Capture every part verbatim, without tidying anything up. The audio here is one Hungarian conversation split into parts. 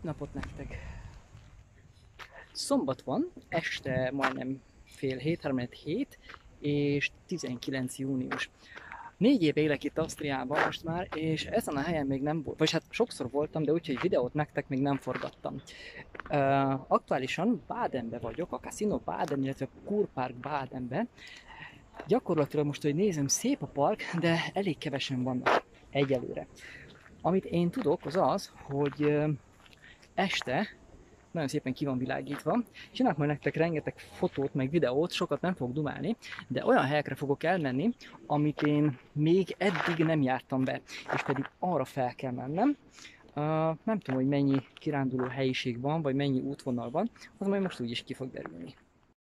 napot nektek! Szombat van, este majdnem fél hét, háromnegyed hét, és tizenkilenc június. Négy éve élek itt Ausztriában most már, és ezen a helyen még nem volt, vagy hát sokszor voltam, de úgyhogy videót nektek még nem forgattam. Uh, aktuálisan Badenbe vagyok, a Casino Baden, illetve a Kurpark Badenbe. Gyakorlatilag most, hogy nézem, szép a park, de elég kevesen vannak egyelőre. Amit én tudok, az az, hogy uh, este nagyon szépen ki van világítva. Csinálok majd nektek rengeteg fotót, meg videót, sokat nem fogok dumálni, de olyan helyekre fogok elmenni, amit én még eddig nem jártam be, és pedig arra fel kell mennem. Uh, nem tudom, hogy mennyi kiránduló helyiség van, vagy mennyi útvonal van, az majd most úgyis ki fog derülni.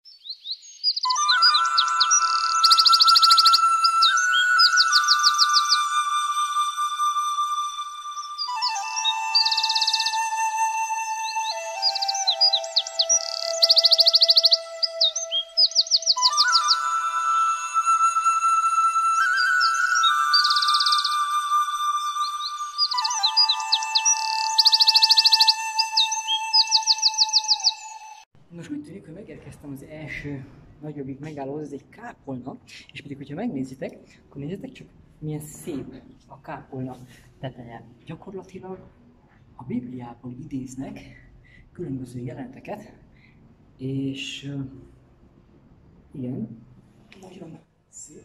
Nos, úgy tűnik, hogy megérkeztem az első nagyobbik megállóhoz, ez egy kápolna, és pedig, hogyha megnézitek, akkor nézzétek csak, milyen szép a kápolna teteje. Gyakorlatilag a Bibliából idéznek különböző jeleneteket, és uh, igen, nagyon szép.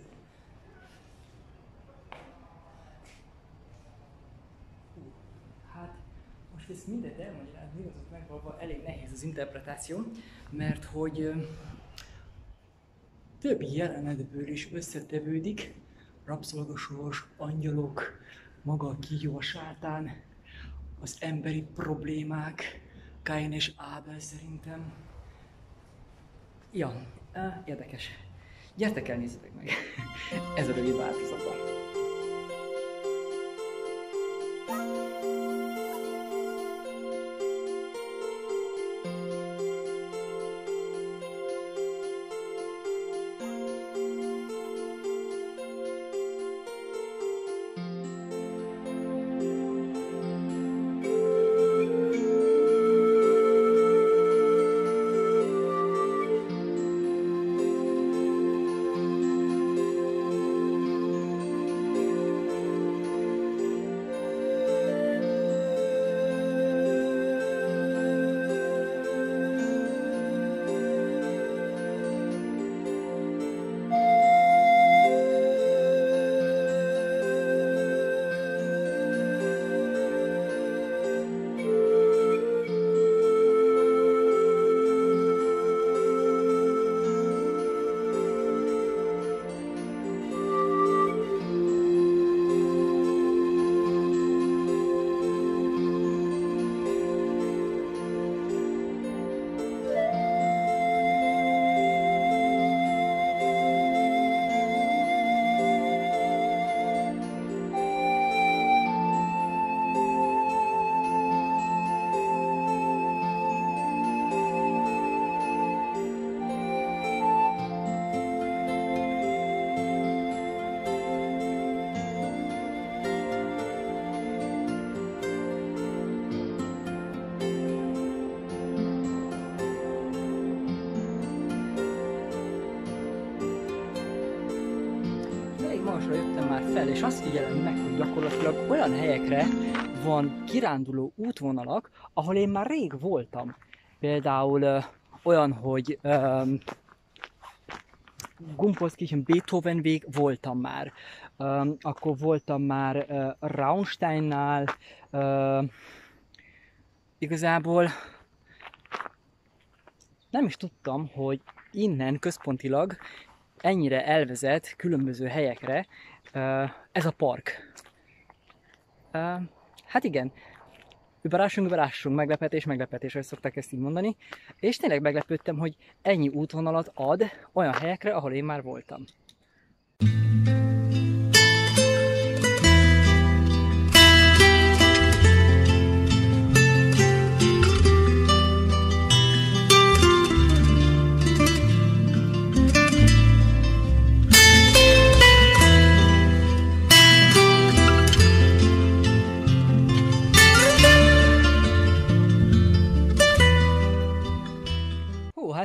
Hát, most ezt mindent elmagyarázni, igazat megvalva elég nehéz az interpretáció, mert hogy uh, több jelenetből is összetevődik, rabszolgasors, angyalok, maga a kígyó, a sátán, az emberi problémák, Káin és Ábel szerintem. Ja, uh, érdekes. Gyertek el, nézzétek meg! Ez a rövid változata. Magasra jöttem már fel, és azt figyelem meg, hogy gyakorlatilag olyan helyekre van kiránduló útvonalak, ahol én már rég voltam. Például ö, olyan, hogy ö, Gumpoldskirchen Beethoven Weg voltam már. Ö, akkor voltam már ö, Raunsteinnál. Ö, igazából nem is tudtam, hogy innen központilag ennyire elvezet különböző helyekre uh, ez a park. Uh, hát igen, überraschung, überraschung, meglepetés, meglepetés, hogy szokták ezt így mondani. És tényleg meglepődtem, hogy ennyi útvonalat ad olyan helyekre, ahol én már voltam.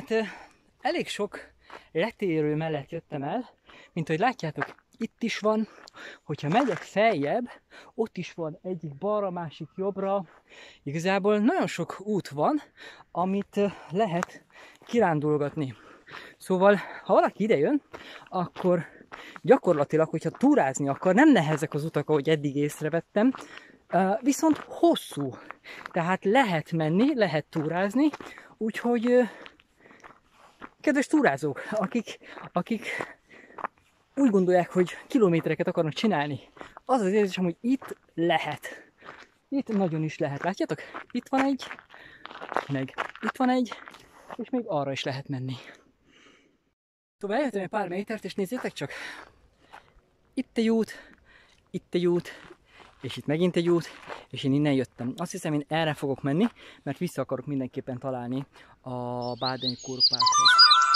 hát elég sok letérő mellett jöttem el, mint hogy látjátok, itt is van, hogyha megyek feljebb, ott is van egyik balra, másik jobbra. Igazából nagyon sok út van, amit lehet kirándulgatni. Szóval, ha valaki ide jön, akkor gyakorlatilag, hogyha túrázni akar, nem nehezek az utak, ahogy eddig észrevettem, viszont hosszú. Tehát lehet menni, lehet túrázni, úgyhogy kedves túrázók, akik, akik úgy gondolják, hogy kilométereket akarnak csinálni, az az érzésem, hogy itt lehet. Itt nagyon is lehet. Látjátok? Itt van egy, meg itt van egy, és még arra is lehet menni. Tovább eljöttem egy pár métert, és nézzétek csak! Itt egy út, itt egy út, és itt megint egy út, és én innen jöttem. Azt hiszem, én erre fogok menni, mert vissza akarok mindenképpen találni a Bádeni Kurparkhoz.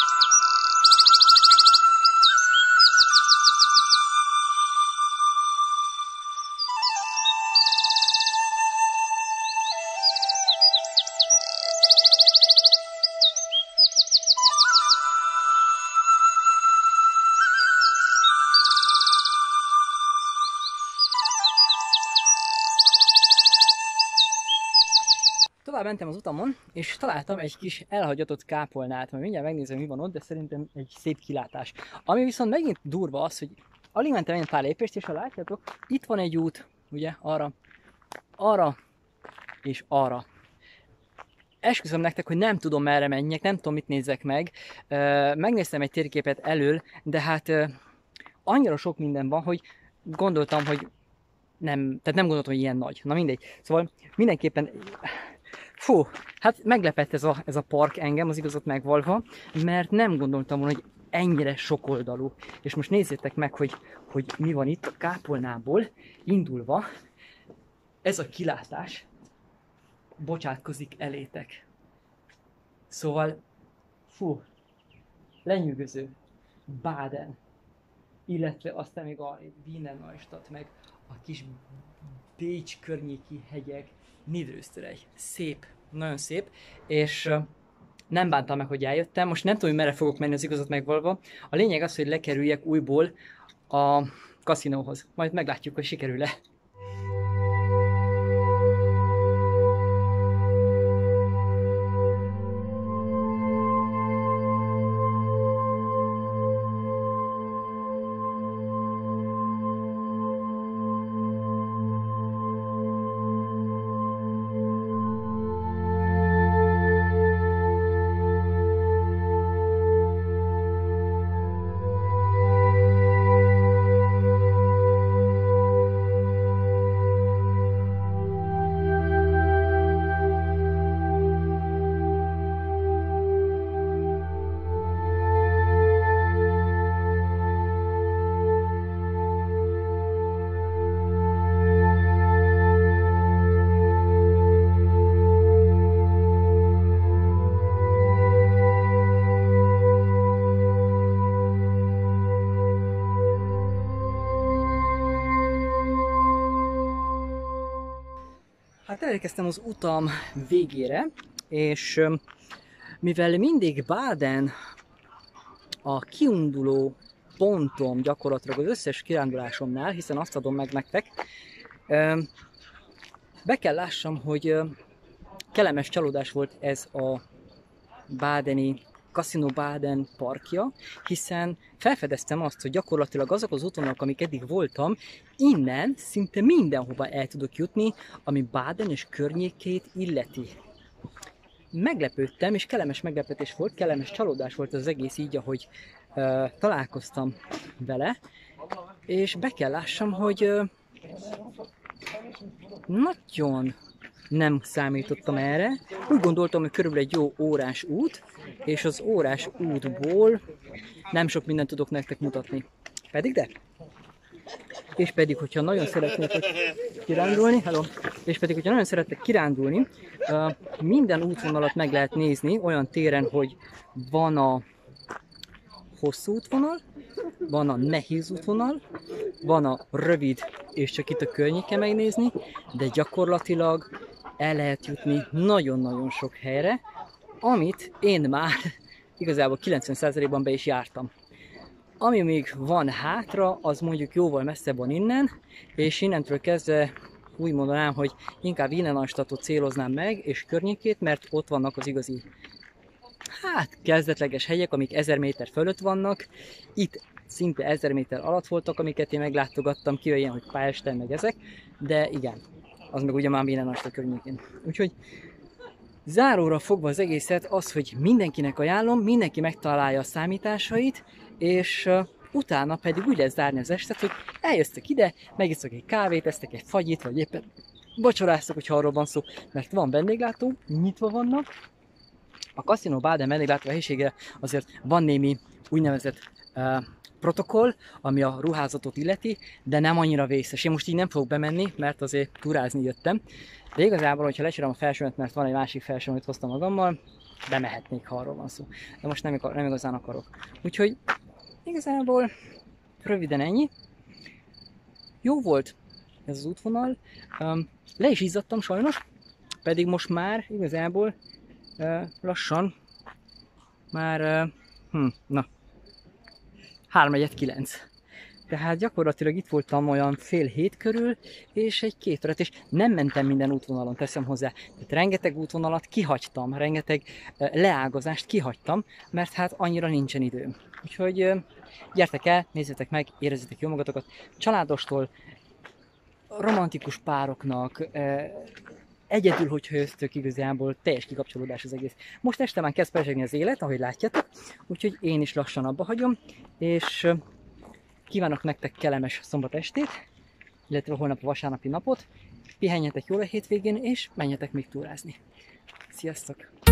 Tovább mentem az utamon, és találtam egy kis elhagyatott kápolnát, majd mindjárt megnézem, mi van ott, de szerintem egy szép kilátás. Ami viszont megint durva az, hogy alig mentem egy pár lépést, és ha látjátok, itt van egy út, ugye, arra, arra és arra. Esküszöm nektek, hogy nem tudom merre menjek, nem tudom mit nézzek meg. Megnéztem egy térképet elől, de hát annyira sok minden van, hogy gondoltam, hogy nem, tehát nem gondoltam, hogy ilyen nagy. Na mindegy. Szóval mindenképpen... Fú, hát meglepett ez a, ez a park engem, az igazat megvalva, mert nem gondoltam volna, hogy ennyire sokoldalú. És most nézzétek meg, hogy, hogy mi van itt a kápolnából indulva. Ez a kilátás bocsátkozik elétek. Szóval, fú, lenyűgöző. Baden, illetve aztán még a Wiener Neustadt, meg a kis Bécs környéki hegyek, Niederösterreich. Szép, nagyon szép, és uh, nem bántam meg, hogy eljöttem. Most nem tudom, hogy merre fogok menni, az igazat megvalva. A lényeg az, hogy lekerüljek újból a kaszinóhoz. Majd meglátjuk, hogy sikerül-e. Hát elérkeztem az utam végére, és mivel mindig Baden a kiinduló pontom gyakorlatilag az összes kirándulásomnál, hiszen azt adom meg nektek, be kell lássam, hogy kellemes csalódás volt ez a badeni Casino Baden parkja, hiszen felfedeztem azt, hogy gyakorlatilag azok az útvonalak, amik eddig voltam, innen szinte mindenhova el tudok jutni, ami Baden és környékét illeti. Meglepődtem, és kellemes meglepetés volt, kellemes csalódás volt az egész így, ahogy uh, találkoztam vele, és be kell lássam, hogy uh, nagyon nem számítottam erre. Úgy gondoltam, hogy körülbelül egy jó órás út, és az órás útból nem sok mindent tudok nektek mutatni. Pedig de. És pedig, hogyha nagyon szeretnétek kirándulni, hello, és pedig, hogyha nagyon szerettek kirándulni, minden útvonalat meg lehet nézni olyan téren, hogy van a hosszú útvonal, van a nehéz útvonal, van a rövid, és csak itt a környéken megnézni, de gyakorlatilag el lehet jutni nagyon-nagyon sok helyre, amit én már igazából kilencven százalékban be is jártam. Ami még van hátra, az mondjuk jóval messzebb van innen, és innentől kezdve úgy mondanám, hogy inkább Innenalstadtot céloznám meg, és környékét, mert ott vannak az igazi, hát kezdetleges hegyek, amik ezer méter fölött vannak. Itt szinte ezer méter alatt voltak, amiket én meglátogattam, kivel ilyen, hogy Pálisten meg ezek, de igen, az meg ugye már Innenalstadt környékén. Úgyhogy záróra fogva az egészet az, hogy mindenkinek ajánlom, mindenki megtalálja a számításait, és uh, utána pedig úgy lesz zárni az estet, hogy eljöztök ide, megisztok egy kávét, esztek egy fagyit, vagy éppen vacsoráztok, hogyha arról van szó, mert van vendéglátó, nyitva vannak. A Casino Baden vendéglátó helyiségre azért van némi úgynevezett uh, protokoll, ami a ruházatot illeti, de nem annyira vészes. Én most így nem fogok bemenni, mert azért turázni jöttem. De igazából, hogyha lecserem a felsőmet, mert van egy másik felső, amit hoztam magammal, bemehetnék, ha arról van szó. De most nem, nem igazán akarok. Úgyhogy igazából röviden ennyi. Jó volt ez az útvonal. Um, le is izzadtam sajnos, pedig most már igazából uh, lassan már, uh, hm, na, háromnegyed kilenc. Tehát gyakorlatilag itt voltam olyan fél hét körül, és egy két órát, és nem mentem minden útvonalon, teszem hozzá. Tehát rengeteg útvonalat kihagytam, rengeteg uh, leágazást kihagytam, mert hát annyira nincsen időm. Úgyhogy uh, gyertek el, nézzétek meg, érezzétek jól magatokat. Családostól, romantikus pároknak, uh, egyedül, hogyha jöttök, igazából teljes kikapcsolódás az egész. Most este már kezd pezsegni az élet, ahogy látjátok, úgyhogy én is lassan abba hagyom, és uh, kívánok nektek kellemes szombat estét, illetve holnap a vasárnapi napot. Pihenjetek jól a hétvégén, és menjetek még túrázni. Sziasztok!